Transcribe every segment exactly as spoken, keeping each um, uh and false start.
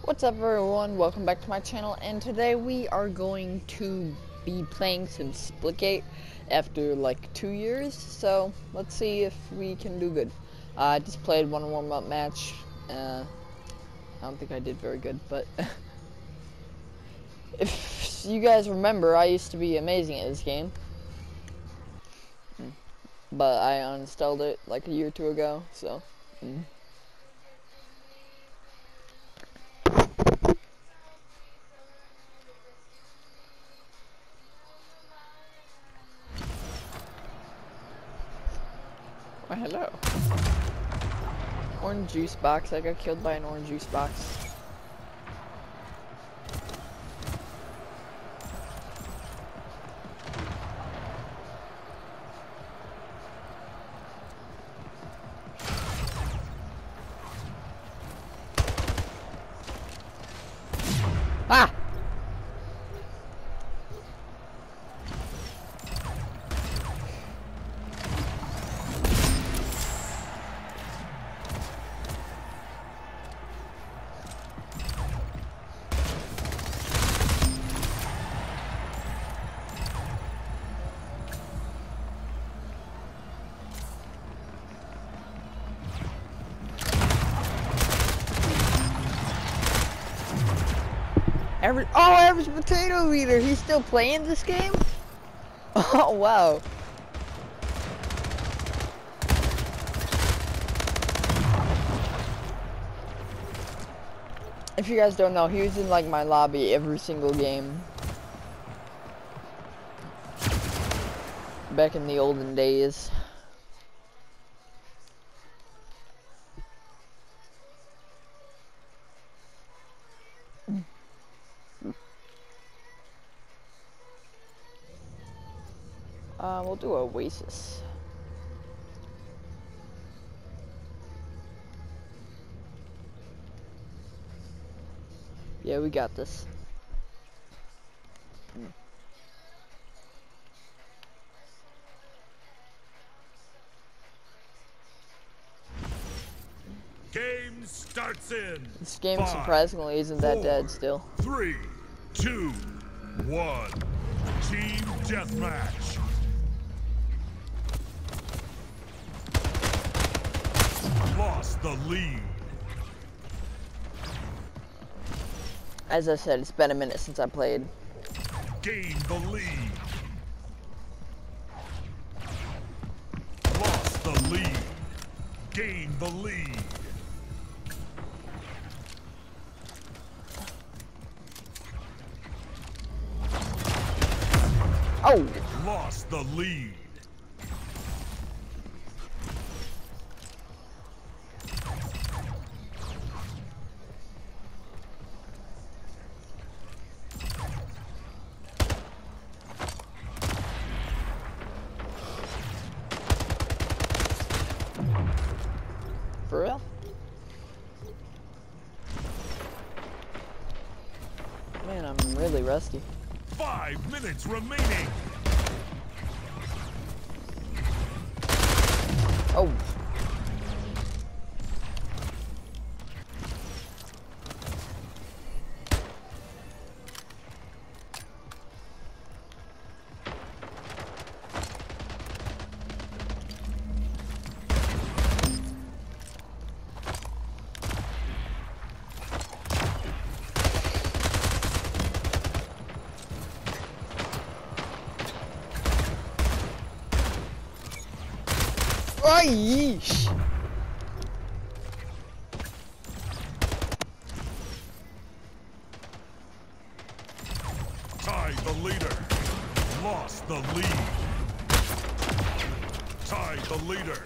What's up everyone, welcome back to my channel, and today we are going to be playing some Splitgate after like two years, so let's see if we can do good. uh, I just played one warm-up match. uh, I don't think I did very good, but if you guys remember, I used to be amazing at this game, but I uninstalled it like a year or two ago, so mm. Oh, hello. Orange juice box. I got killed by an orange juice box. Ah! Average, oh, Average Potato Eater, he's still playing this game? Oh, wow. If you guys don't know, he was in like my lobby every single game. Back in the olden days. Uh, we'll do Oasis. Yeah, we got this. Hmm. Game starts in. This game Five, surprisingly isn't four, that dead still. Three, two, one. Team deathmatch. Lost the lead. As I said, it's been a minute since I played. Gained the lead. Lost the lead. Gained the lead. Oh! Lost the lead. For real? Man, I'm really rusty. Five minutes remaining. Oh. Oh, yeesh. Tied the leader. Lost the lead. Tied the leader.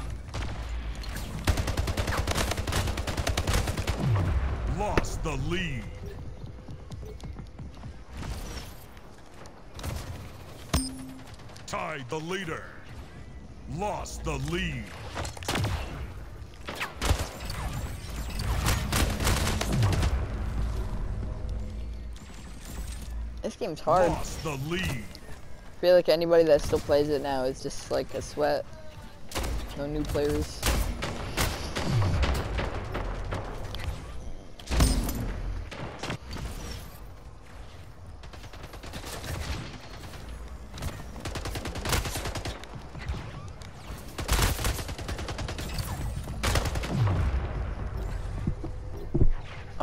Lost the lead. Tied the leader. Lost the lead. This game's hard. Lost the lead. I feel like anybody that still plays it now is just like a sweat. No new players.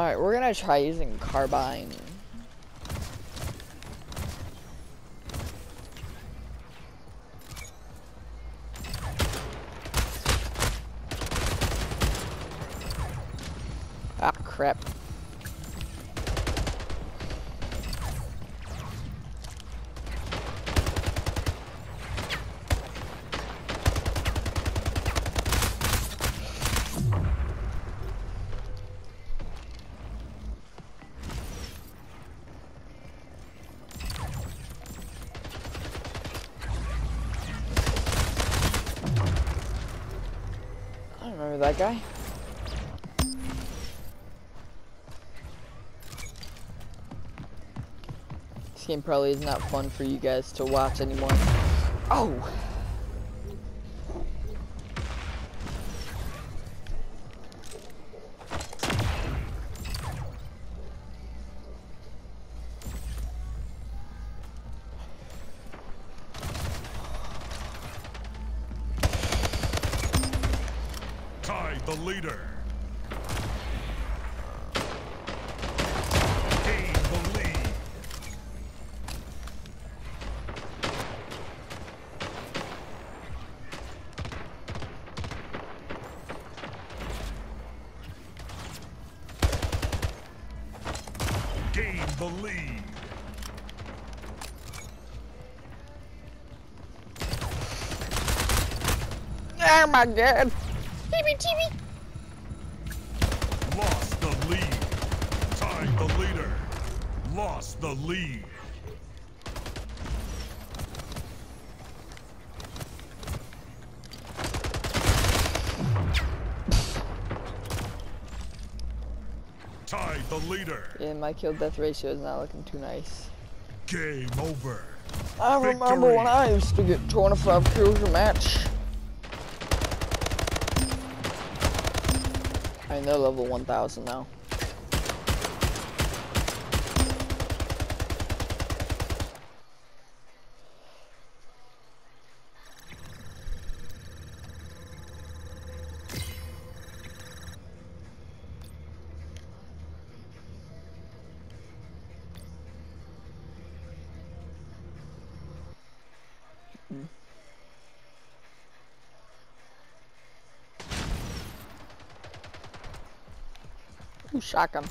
Alright, we're gonna try using carbine. Ah, crap. I don't remember that guy. This game probably is not fun for you guys to watch anymore. Oh! Ty the leader. Gain the lead. Gain the lead. Oh my god! Teepee teepee! Lost the lead. Ty the leader. Lost the lead. Ty the leader. Yeah, my kill death ratio is not looking too nice. Game over. I remember Victory. when I used to get twenty-five kills a match. I mean, they're level one thousand now. Ooh, shotgun.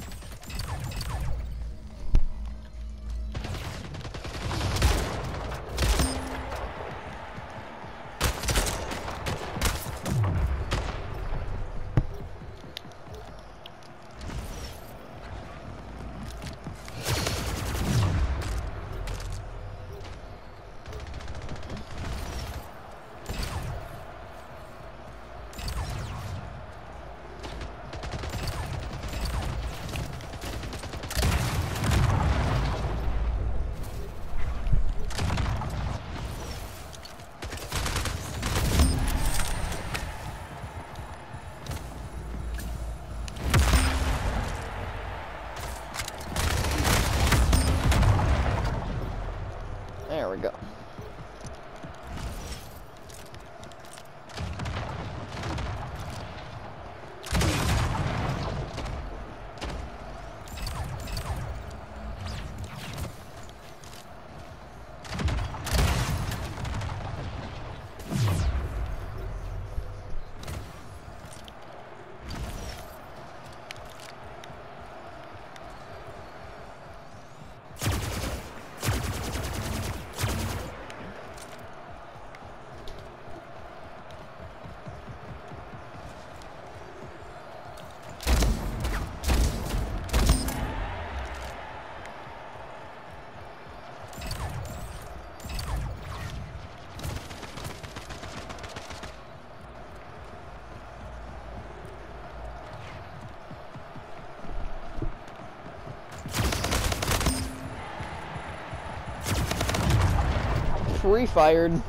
There we go. Pre-fired.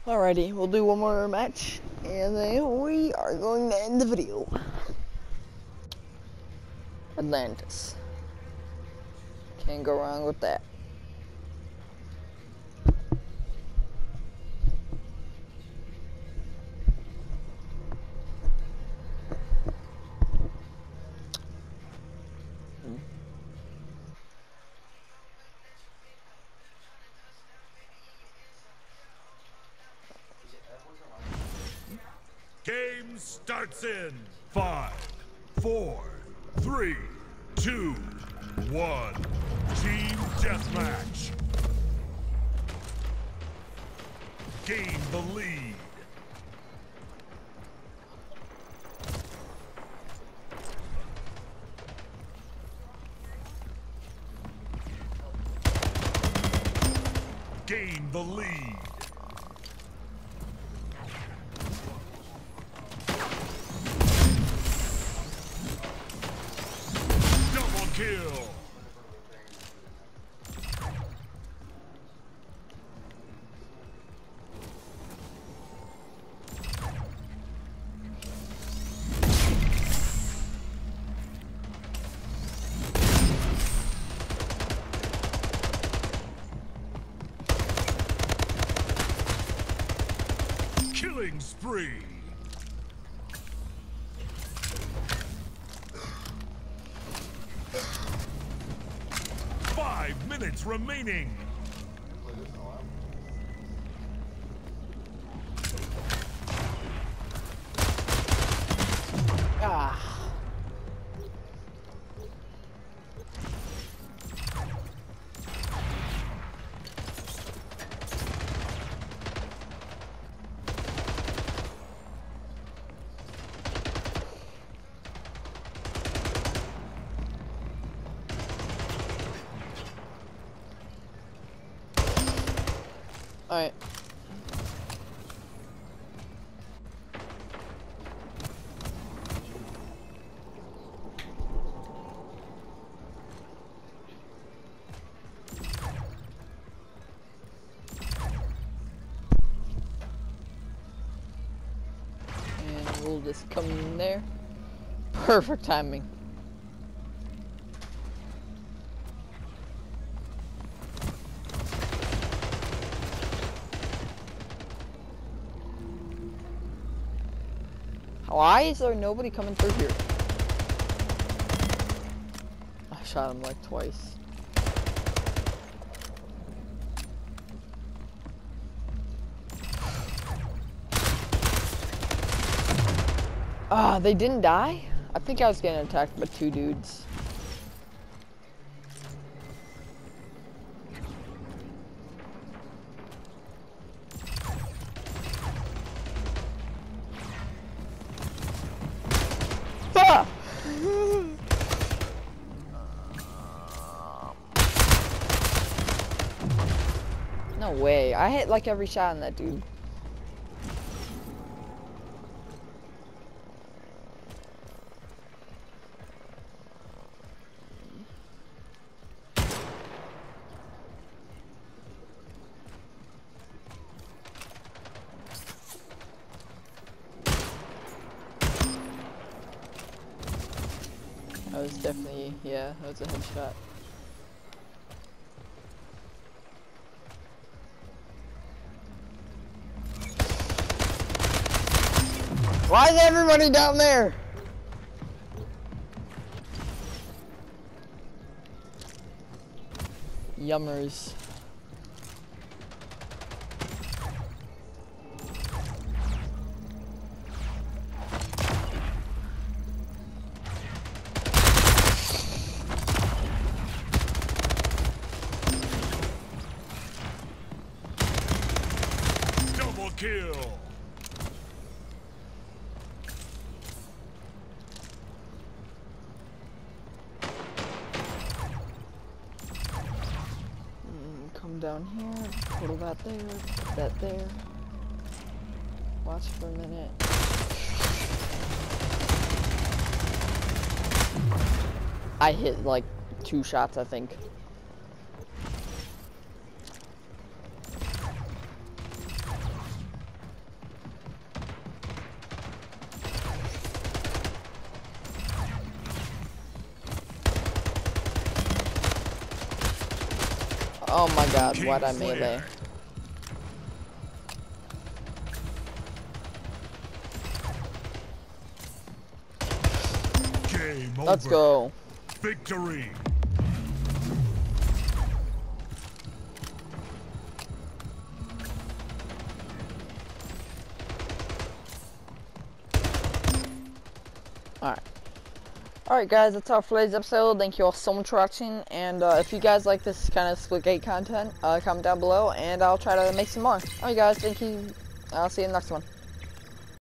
Alrighty, we'll do one more match, and then we are going to end the video. Atlantis. Can't go wrong with that. Game starts in five, four, three, two, one. Team deathmatch. Gain the lead. Gain the lead. Double kill. Killing spree. Five minutes remaining. Ah. Alright. And we'll just come in there. Perfect timing. Why is there nobody coming through here? I shot him like twice. Ah, they didn't die? I think I was getting attacked by two dudes. Ah! No way. I hit like every shot on that dude. That was definitely, yeah, that was a headshot. Why is everybody down there? Yummers. Double kill. Come down here, put that there, put that there. Watch for a minute. I hit like two shots, I think. Oh my god, King why'd I Slayer. melee? Game over. Let's go. Victory. Alright. Alright guys, that's all for today's episode. Thank you all so much for watching. And uh, if you guys like this kind of Splitgate content, uh, comment down below and I'll try to make some more. Alright guys, thank you. I'll see you in the next one.